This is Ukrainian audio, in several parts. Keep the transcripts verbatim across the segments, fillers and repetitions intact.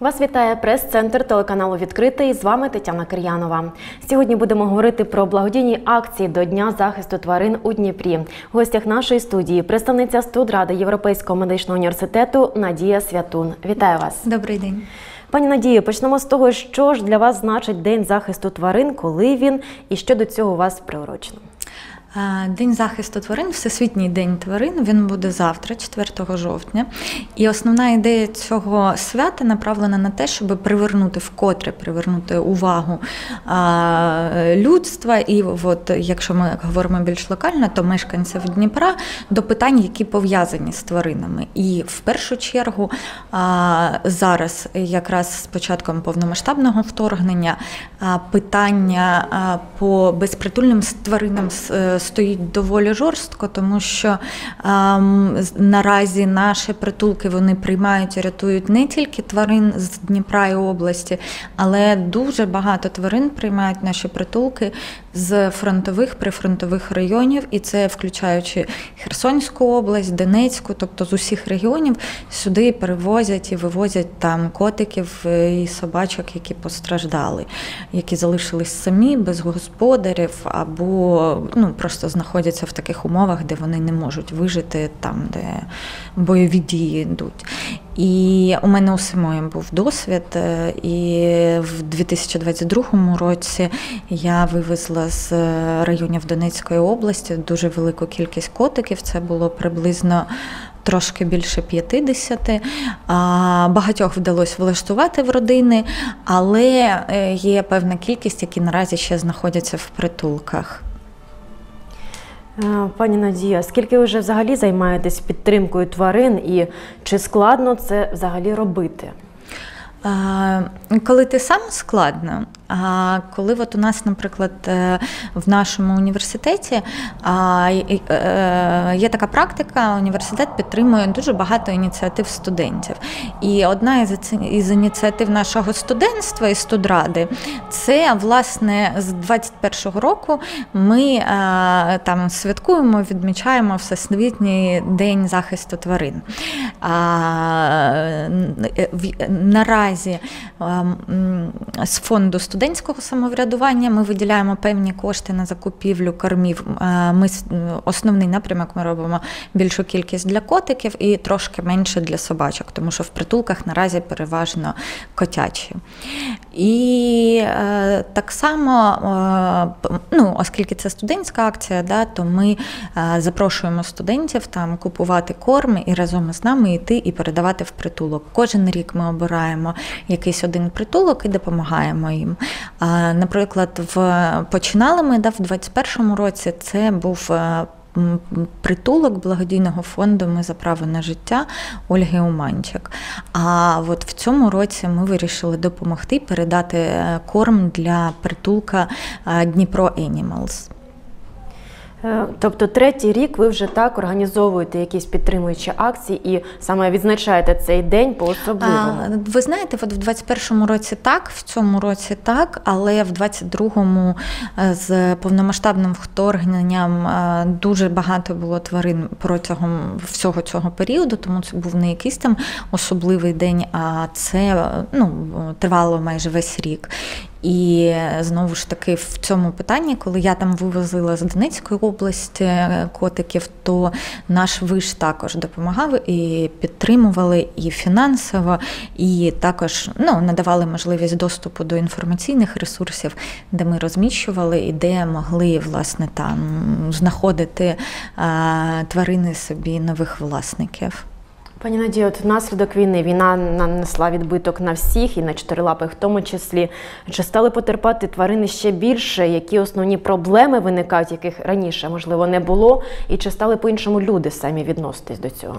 Вас вітає прес-центр телеканалу «Відкритий». З вами Тетяна Кир'янова. Сьогодні будемо говорити про благодійні акції до Дня захисту тварин у Дніпрі. В гостях нашої студії представниця студради Європейського медичного університету Надія Святун. Вітаю вас. Добрий день. Пані Надію, почнемо з того, що ж для вас значить День захисту тварин, коли він і що до цього у вас приурочено? День захисту тварин, Всесвітній день тварин, він буде завтра, четвертого жовтня. І основна ідея цього свята направлена на те, щоб привернути, вкотре привернути увагу людства і, от, якщо ми говоримо більш локально, то мешканців Дніпра до питань, які пов'язані з тваринами. І в першу чергу зараз, якраз з початком повномасштабного вторгнення, питання по безпритульним тваринам стоїть доволі жорстко, тому що ем, наразі наші притулки вони приймають і рятують не тільки тварин з Дніпра і області, але дуже багато тварин приймають наші притулки з фронтових, прифронтових районів, і це включаючи Херсонську область, Донецьку, тобто з усіх регіонів сюди перевозять і вивозять там котиків і собачок, які постраждали, які залишились самі, без господарів, або ну, просто знаходяться в таких умовах, де вони не можуть вижити, там, де бойові дії йдуть. І у мене у самої був досвід, і в дві тисячі двадцять другому році я вивезла з районів Донецької області дуже велику кількість котиків, це було приблизно трошки більше п'ятдесят. Багатьох вдалося влаштувати в родини, але є певна кількість, які наразі ще знаходяться в притулках. Пані Надія, скільки ви вже взагалі займаєтесь підтримкою тварин і чи складно це взагалі робити? Коли ти сам, складно, а коли от у нас, наприклад, в нашому університеті є така практика, університет підтримує дуже багато ініціатив студентів. І одна із ініціатив нашого студентства і студради – це, власне, з двадцять першого року ми там святкуємо, відмічаємо Всесвітній день захисту тварин. Наразі з фонду студентського самоврядування ми виділяємо певні кошти на закупівлю кормів. Ми, основний напрямок ми робимо більшу кількість для котиків і трошки менше для собачок, тому що в притулках наразі переважно котячі. І е, так само, е, ну, оскільки це студентська акція, да, то ми е, запрошуємо студентів там купувати корм і разом із нами йти і передавати в притулок. Кожен рік ми обираємо якийсь один притулок і допомагаємо їм. А, наприклад, в, починали ми да, в двадцять першому році, це був притулок благодійного фонду «Ми за право на життя» Ольги Уманчик. А от в цьому році ми вирішили допомогти передати корм для притулка Дніпро Енімалс. Тобто третій рік ви вже так організовуєте якісь підтримуючі акції і саме відзначаєте цей день по-особливому? Ви знаєте, от в двадцять першому році так, в цьому році так, але в двадцять другому з повномасштабним вторгненням дуже багато було тварин протягом всього цього періоду, тому це був не якийсь там особливий день, а це ну, тривало майже весь рік. І знову ж таки в цьому питанні, коли я там вивозила з Донецької області котиків, то наш виш також допомагав і підтримували і фінансово, і також ну, надавали можливість доступу до інформаційних ресурсів, де ми розміщували і де могли власне там знаходити а, тварини собі нових власників. Пані Надію, от внаслідок війни війна нанесла відбиток на всіх, і на чотирилапих в тому числі. Чи стали потерпати тварини ще більше? Які основні проблеми виникають, яких раніше, можливо, не було? І чи стали по-іншому люди самі відноситись до цього?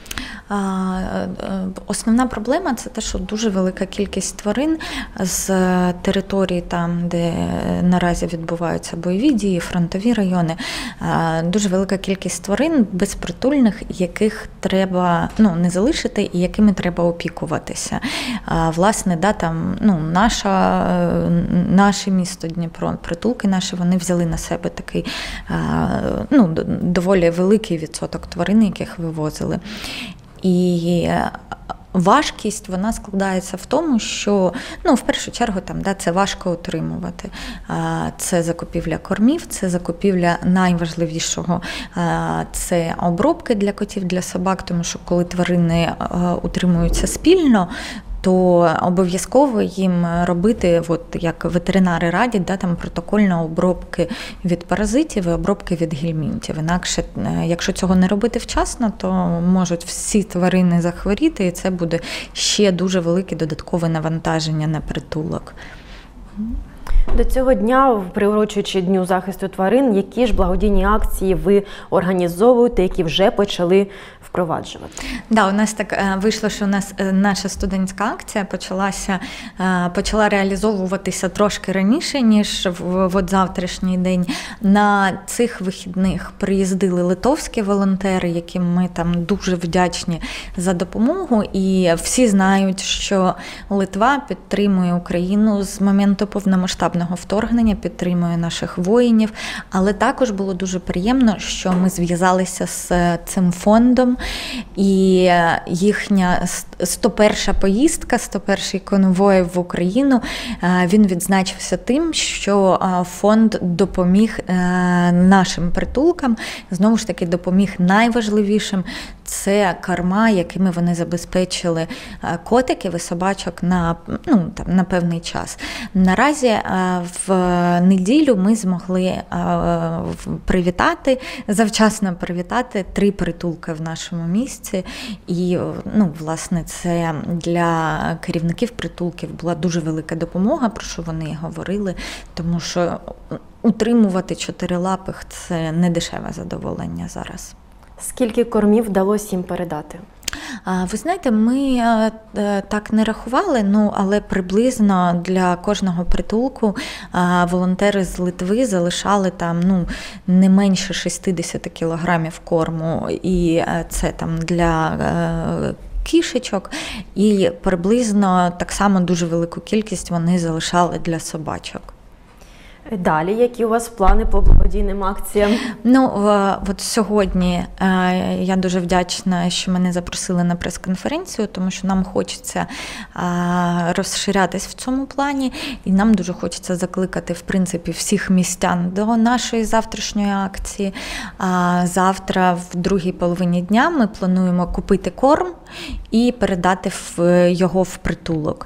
Основна проблема – це те, що дуже велика кількість тварин з територій, там, де наразі відбуваються бойові дії, фронтові райони, дуже велика кількість тварин безпритульних, яких треба ну, не залишити і якими треба опікуватися. Власне, да, там, ну, наша, наше місто Дніпро, притулки наші, вони взяли на себе такий ну, доволі великий відсоток тварин, яких вивозили. І важкість, вона складається в тому, що, ну, в першу чергу, там, да, це важко утримувати. Це закупівля кормів, це закупівля найважливішого, це обробки для котів, для собак, тому що коли тварини утримуються спільно, то обов'язково їм робити, от як ветеринари радять, да, там протокольно обробки від паразитів і обробки від гельмінтів. Інакше, якщо цього не робити вчасно, то можуть всі тварини захворіти, і це буде ще дуже велике додаткове навантаження на притулок. До цього дня, приурочуючи Дню захисту тварин, які ж благодійні акції ви організовуєте, які вже почали впроваджувати? Да, у нас так вийшло, що у нас наша студентська акція почалася, почала реалізовуватися трошки раніше, ніж в, в от завтрашній день. На цих вихідних приїздили литовські волонтери, яким ми там дуже вдячні за допомогу. І всі знають, що Литва підтримує Україну з моменту повномасштабного вторгнення, підтримує наших воїнів. Але також було дуже приємно, що ми зв'язалися з цим фондом, і їхня сто перша поїздка, сто перший конвой в Україну, він відзначився тим, що фонд допоміг нашим притулкам, знову ж таки допоміг найважливішим – це корма, якими вони забезпечили котиків і собачок на, ну, там, на певний час. Наразі в неділю ми змогли привітати, завчасно привітати три притулки в нашому місці. І, ну, власне, це для керівників притулків була дуже велика допомога, про що вони говорили, тому що утримувати чотирилапих – це не дешеве задоволення зараз. Скільки кормів вдалося їм передати? Ви знаєте, ми так не рахували, ну, але приблизно для кожного притулку волонтери з Литви залишали там, ну, не менше шістдесят кілограмів корму, і це там для кішечок, і приблизно так само дуже велику кількість вони залишали для собачок. Далі, які у вас плани по благодійним акціям? Ну, от сьогодні я дуже вдячна, що мене запросили на прес-конференцію, тому що нам хочеться розширятись в цьому плані, і нам дуже хочеться закликати, в принципі, всіх містян до нашої завтрашньої акції. Завтра, в другій половині дня, ми плануємо купити корм і передати його в притулок.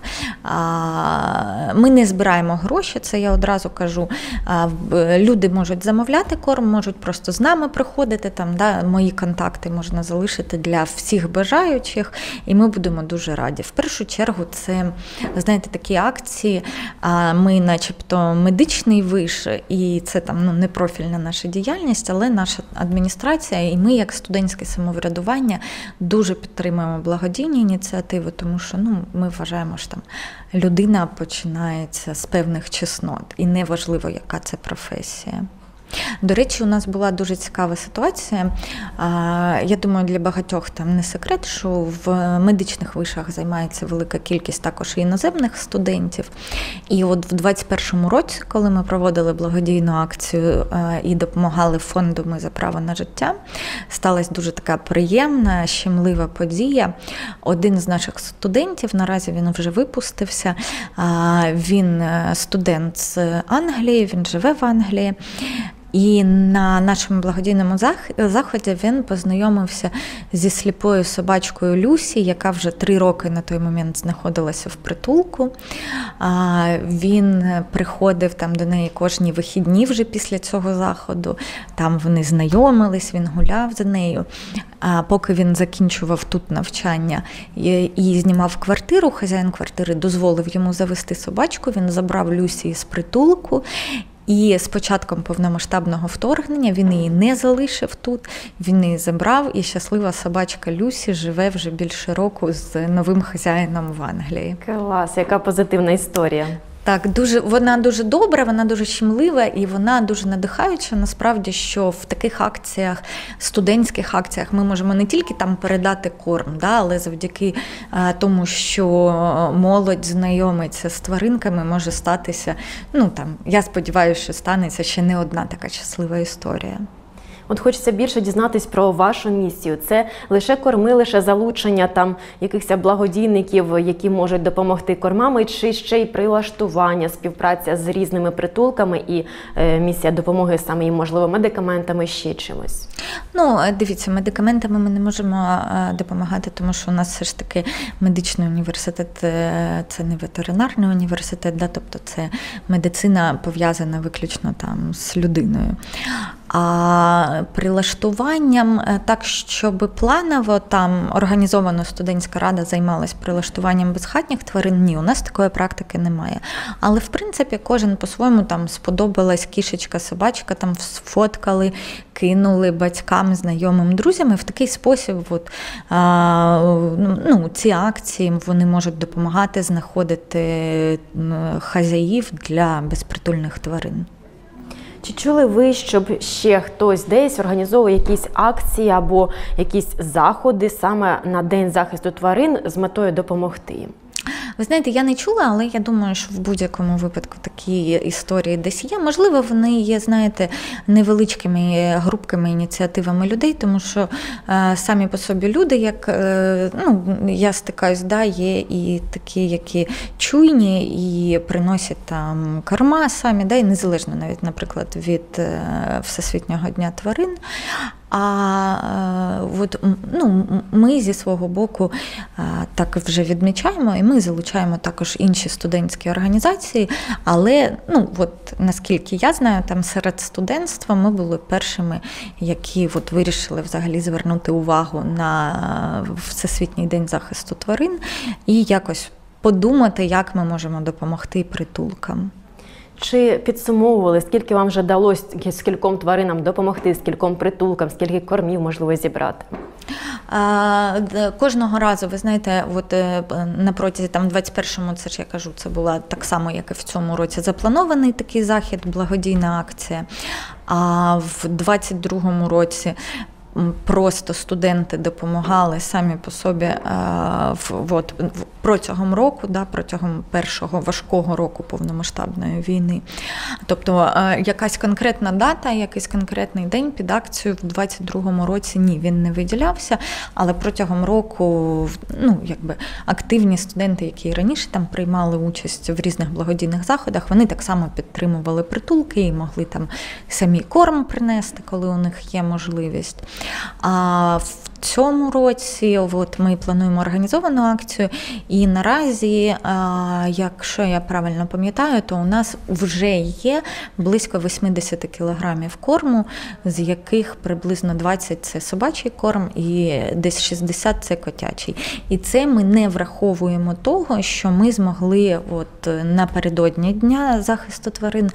Ми не збираємо гроші, це я одразу кажу. Люди можуть замовляти корм, можуть просто з нами приходити, там, да, мої контакти можна залишити для всіх бажаючих, і ми будемо дуже раді. В першу чергу це, знаєте, такі акції, ми начебто медичний виш, і це там, ну, не профільна наша діяльність, але наша адміністрація, і ми, як студентське самоврядування, дуже підтримуємо благодійні ініціативи, тому що, ну, ми вважаємо, що там людина починається з певних чеснот, і неважливо, яка це професія. До речі, у нас була дуже цікава ситуація. Я думаю, для багатьох там не секрет, що в медичних вишах займається велика кількість також і іноземних студентів. І от в двадцять першому році, коли ми проводили благодійну акцію і допомагали фонду «Ми за право на життя», сталася дуже така приємна, щемлива подія. Один з наших студентів, наразі він вже випустився, він студент з Англії, він живе в Англії. І на нашому благодійному заході він познайомився зі сліпою собачкою Люсі, яка вже три роки на той момент знаходилася в притулку. Він приходив там до неї кожні вихідні вже після цього заходу. Там вони знайомились, він гуляв за нею. А поки він закінчував тут навчання і знімав квартиру, хазяїн квартири дозволив йому завести собачку, він забрав Люсі з притулку. І з початком повномасштабного вторгнення він її не залишив тут, він її забрав, і щаслива собачка Люсі живе вже більше року з новим хазяїном в Англії. Клас, яка позитивна історія. Так, дуже, вона дуже добра, вона дуже щемлива і вона дуже надихаюча. Насправді, що в таких акціях, студентських акціях, ми можемо не тільки там передати корм, да, але завдяки а, тому, що молодь знайомиться з тваринками, може статися, ну там, я сподіваюся, що станеться ще не одна така щаслива історія. От хочеться більше дізнатись про вашу місію. Це лише корми, лише залучення там якихось благодійників, які можуть допомогти кормами, чи ще й прилаштування, співпраця з різними притулками і е, місія допомоги саме їм, можливо, медикаментами, ще чимось? Ну, дивіться, медикаментами ми не можемо допомагати, тому що у нас все ж таки медичний університет – це не ветеринарний університет, да, тобто це медицина пов'язана виключно там з людиною. А прилаштуванням, так, щоб планово там організовано студентська рада займалась прилаштуванням безхатніх тварин, ні, у нас такої практики немає. Але, в принципі, кожен по-своєму там сподобалась кішечка, собачка, там сфоткали, кинули батькам, знайомим, друзям. І в такий спосіб от, а, ну, ці акції вони можуть допомагати знаходити хазяїв для безпритульних тварин. Чи чули ви, щоб ще хтось десь організовує якісь акції або якісь заходи саме на День захисту тварин з метою допомогти їм? Ви знаєте, я не чула, але я думаю, що в будь-якому випадку такі історії десь є. Можливо, вони є, знаєте, невеличкими групками, ініціативами людей, тому що е, самі по собі люди, як е, ну, я стикаюсь, да, є і такі, які чуйні і приносять там корма самі, да, і незалежно навіть, наприклад, від е, Всесвітнього дня тварин. А от, ну, ми зі свого боку так вже відмічаємо, і ми залучаємо також інші студентські організації, але, ну, от, наскільки я знаю, там серед студентства ми були першими, які от вирішили взагалі звернути увагу на Всесвітній день захисту тварин і якось подумати, як ми можемо допомогти притулкам. Чи підсумовували, скільки вам вже вдалося скільком тваринам допомогти, скільком притулкам, скільки кормів можливо зібрати? А, кожного разу, ви знаєте, от на протязі там двадцять першому, це ж я кажу, це була так само, як і в цьому році, запланований такий захід, благодійна акція. А в двадцять другому році просто студенти допомагали самі по собі в, от, протягом року, да, протягом першого важкого року повномасштабної війни. Тобто якась конкретна дата, якийсь конкретний день під акцію в двадцять другому році, ні, він не виділявся, але протягом року, ну, якби активні студенти, які раніше там приймали участь в різних благодійних заходах, вони так само підтримували притулки і могли там самі корм принести, коли у них є можливість. А в цьому році от ми плануємо організовану акцію, і наразі, якщо я правильно пам'ятаю, то у нас вже є близько вісімдесят кілограмів корму, з яких приблизно двадцять – це собачий корм і десь шістдесят – це котячий. І це ми не враховуємо того, що ми змогли от напередодні Дня захисту тварин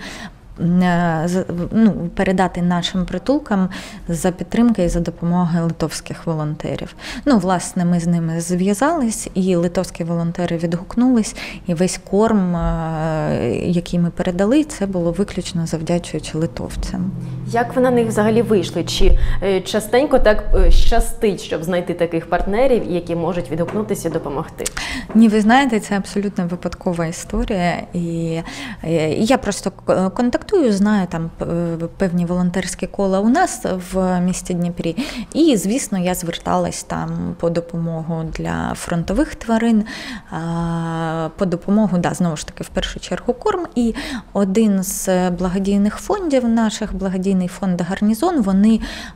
ну, передати нашим притулкам за підтримки і за допомоги литовських волонтерів. Ну, власне, ми з ними зв'язались, і литовські волонтери відгукнулись, і весь корм, який ми передали, це було виключно завдячуючи литовцям. Як ви на них взагалі вийшли? Чи частенько так щастить, щоб знайти таких партнерів, які можуть відгукнутися і допомогти? Ні, ви знаєте, це абсолютно випадкова історія, і я просто контактую, знаю там певні волонтерські кола у нас в місті Дніпрі, і, звісно, я зверталась там по допомогу для фронтових тварин, по допомогу, да, знову ж таки, в першу чергу корм, і один з благодійних фондів наших, благодійний фонд «Гарнізон», вони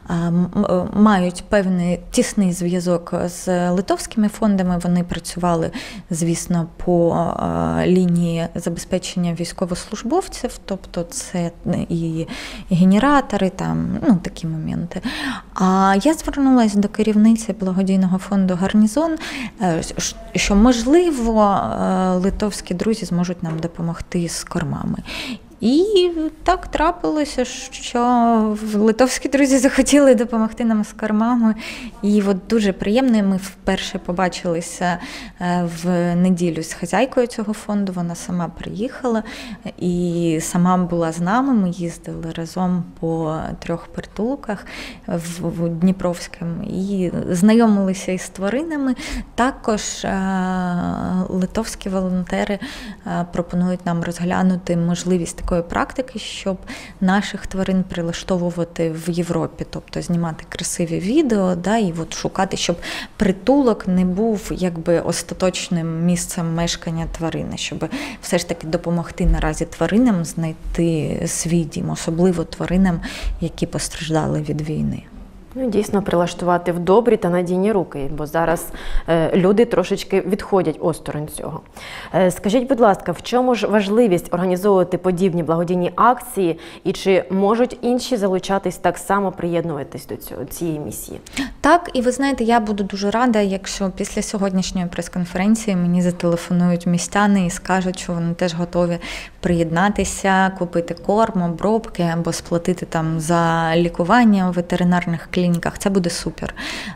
мають певний тісний зв'язок з литовськими фондами, вони працювали, звісно, по лінії забезпечення військовослужбовців, тобто це і генератори, там, ну, такі моменти. А я звернулася до керівниці благодійного фонду «Гарнізон», що, можливо, литовські друзі зможуть нам допомогти з кормами. І так трапилося, що литовські друзі захотіли допомогти нам з кормами. І от дуже приємно, ми вперше побачилися в неділю з хазяйкою цього фонду, вона сама приїхала і сама була з нами, ми їздили разом по трьох притулках в Дніпровському і знайомилися із тваринами. Також литовські волонтери пропонують нам розглянути можливість такої практики, щоб наших тварин прилаштовувати в Європі, тобто знімати красиві відео, да, і от шукати, щоб притулок не був якби остаточним місцем мешкання тварини, щоб все ж таки допомогти наразі тваринам знайти свій дім, особливо тваринам, які постраждали від війни. Ну, дійсно, прилаштувати в добрі та надійні руки, бо зараз е, люди трошечки відходять осторонь цього. Е, скажіть, будь ласка, в чому ж важливість організовувати подібні благодійні акції, і чи можуть інші залучатись так само, приєднуватись до цього, цієї місії? Так, і ви знаєте, я буду дуже рада, якщо після сьогоднішньої прес-конференції мені зателефонують містяни і скажуть, що вони теж готові приєднатися, купити корм, обробки або сплатити там за лікування у ветеринарних клініках. Це буде супер.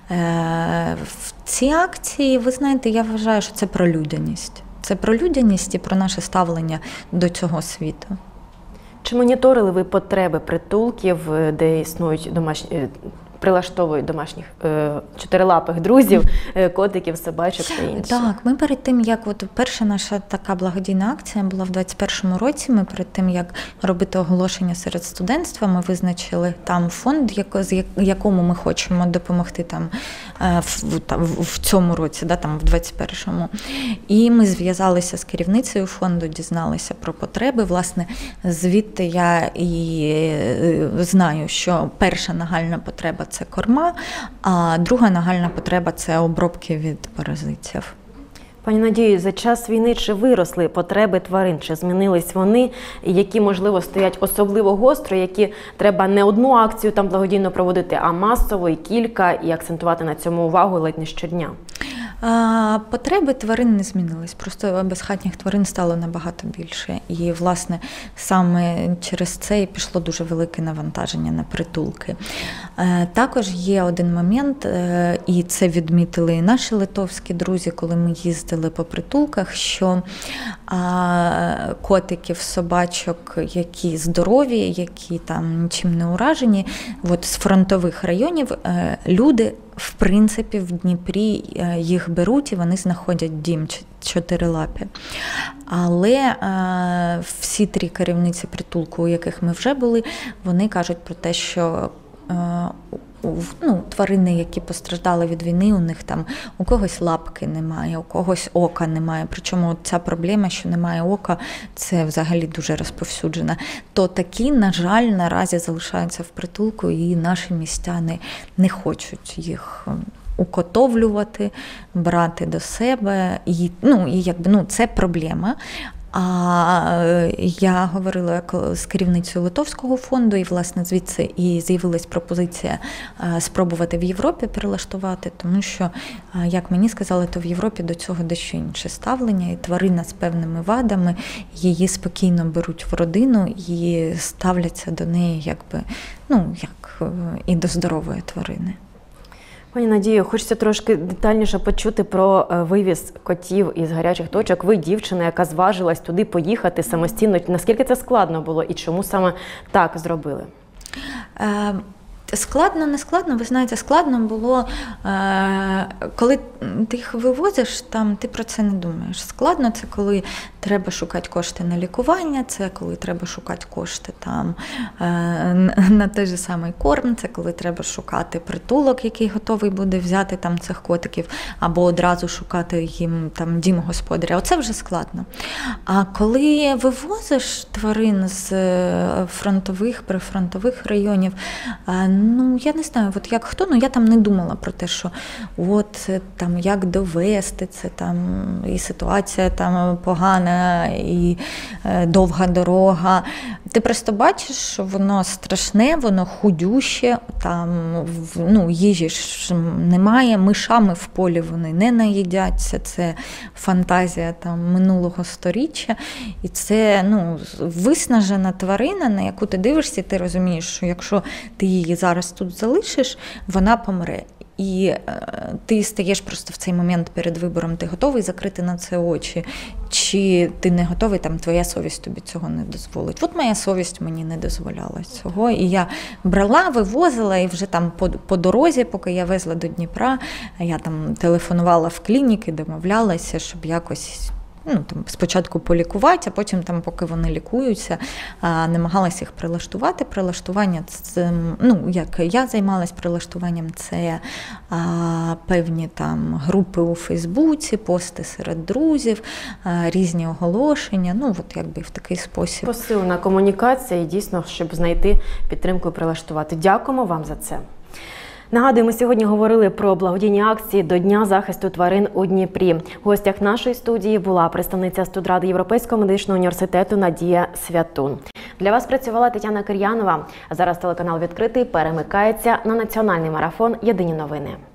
В ці акції, ви знаєте, я вважаю, що це про людяність. Це про людяність і про наше ставлення до цього світу. Чи моніторили ви потреби притулків, де існують домашні, прилаштовують домашніх е, чотирилапих друзів, е, котиків, собачок та інших? Так, ми перед тим, як от перша наша така благодійна акція була в двадцять першому році, ми перед тим, як робити оголошення серед студентства, ми визначили там фонд, яко, з якому ми хочемо допомогти там в, там, в цьому році, да, там в двадцять першому. І ми зв'язалися з керівницею фонду, дізналися про потреби. Власне, звідти я і знаю, що перша нагальна потреба – це корма, а друга нагальна потреба – це обробки від паразитів. Пані Надію, за час війни чи виросли потреби тварин, чи змінились вони, які, можливо, стоять особливо гостро, які треба не одну акцію там благодійно проводити, а масово і кілька, і акцентувати на цьому увагу ледь не щодня? Потреби тварин не змінились, просто безхатніх тварин стало набагато більше. І, власне, саме через це і пішло дуже велике навантаження на притулки. Також є один момент, і це відмітили і наші литовські друзі, коли ми їздили по притулках, що котиків, собачок, які здорові, які там нічим не уражені, от з фронтових районів люди в принципі, в Дніпрі їх беруть і вони знаходять дім чотирилапі. Але е, всі три керівниці притулку, у яких ми вже були, вони кажуть про те, що е, ну, тварини, які постраждали від війни, у них там у когось лапки немає, у когось ока немає. Причому ця проблема, що немає ока, це взагалі дуже розповсюджена. То такі, на жаль, наразі залишаються в притулку, і наші містяни не хочуть їх укотовлювати, брати до себе. І, ну, і якби, ну, це проблема. А я говорила з керівницею Литовського фонду, і, власне, звідси і з'явилась пропозиція спробувати в Європі перелаштувати, тому що, як мені сказали, то в Європі до цього дещо інше ставлення, і тварина з певними вадами, її спокійно беруть в родину і ставляться до неї, якби, ну, як і до здорової тварини. Пані Надію, хочеться трошки детальніше почути про вивіз котів із гарячих точок. Ви дівчина, яка зважилась туди поїхати самостійно. Наскільки це складно було і чому саме так зробили? Е, складно, не складно. Ви знаєте, складно було, е, коли ти їх вивозиш, там ти про це не думаєш. Складно це, коли треба шукати кошти на лікування, це коли треба шукати кошти там на той же самий корм, це коли треба шукати притулок, який готовий буде взяти там цих котиків, або одразу шукати їм там дім господаря. Оце вже складно. А коли вивозиш тварин з фронтових, прифронтових районів, ну, я не знаю, от як хто, ну, я там не думала про те, що от там як довести це, там і ситуація там погана, і е, довга дорога. Ти просто бачиш, що воно страшне, воно худюще, там, ну, їжі ж немає, мишами в полі вони не наїдяться, це фантазія там минулого сторіччя, і це, ну, виснажена тварина, на яку ти дивишся, і ти розумієш, що якщо ти її зараз тут залишиш, вона помре. І е, ти стаєш просто в цей момент перед вибором, ти готовий закрити на це очі, чи ти не готовий, там твоя совість тобі цього не дозволить. От моя совість мені не дозволяла цього, і я брала, вивозила, і вже там по, по дорозі, поки я везла до Дніпра, я там телефонувала в клініки, домовлялася, щоб якось ну, там, спочатку полікувати, а потім, там, поки вони лікуються, намагалася їх прилаштувати. Прилаштування, це, ну, як я займалась прилаштуванням, це а, певні там групи у Фейсбуці, пости серед друзів, а, різні оголошення, ну, от якби в такий спосіб. Посилена комунікація і дійсно, щоб знайти підтримку і прилаштувати. Дякуємо вам за це. Нагадую, ми сьогодні говорили про благодійні акції до Дня захисту тварин у Дніпрі. В гостях нашої студії була представниця студради Європейського медичного університету Надія Святун. Для вас працювала Тетяна Кир'янова. А зараз телеканал «Відкритий» перемикається на національний марафон «Єдині новини».